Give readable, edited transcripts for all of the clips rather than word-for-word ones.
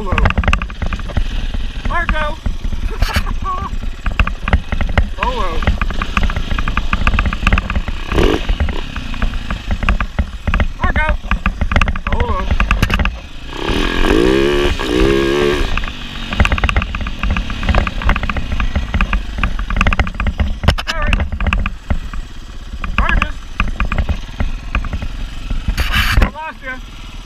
Polo. Marco! Polo. Marco! Polo. Alright. Burgess! I lost you.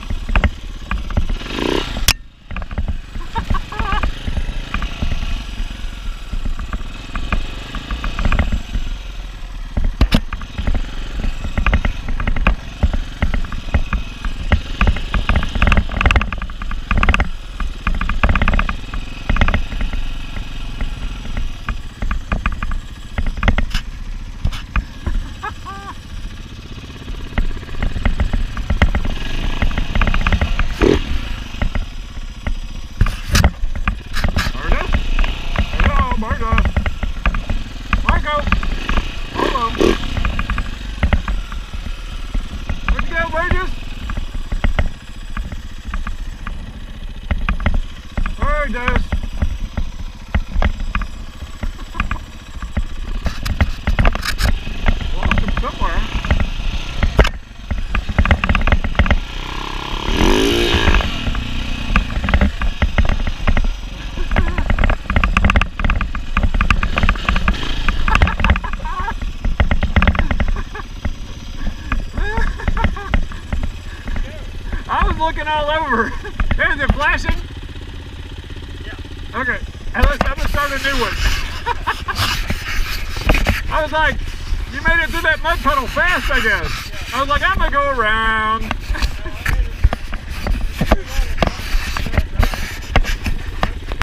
There he goes. Lost him somewhere. I was looking all over. Is it flashing? Yeah. Okay. I'm gonna start a new one. I was like, you made it through that mud puddle fast, I guess. Yeah. I was like, I'm gonna go around.